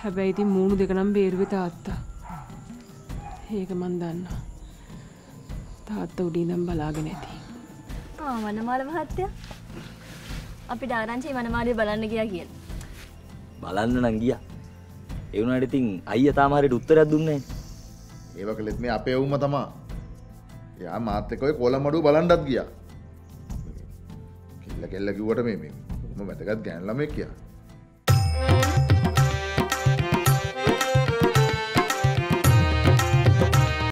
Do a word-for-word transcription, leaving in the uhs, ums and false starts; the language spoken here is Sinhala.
හැබැයි ඉතින් මූණු දෙක නම් බේරුවේ තාත්තා. ඒක මන් දන්නවා. තාත්තා උඩින් ඉඳන් බලාගෙන ඇති. ආ වනමාල මහත්තයා. අපිට ආරංචි වනමාලිය බලන්න ගියා කියලා. බලන්න නම් ගියා. ඒ වුණාට ඉතින් අයියා තාම හරියට උත්තරයක් දුන්නේ නැහැ. ඒව කළෙත් මේ අපේ වුම තමයි. එයා මාත් එක්ක ඔය කොළමඩුව බලන්නත් ගියා. කෙල්ල කෙල්ල කිව්වට මේ මේ කොහොම වැදගත් ගෑන ළමෙක් කියලා.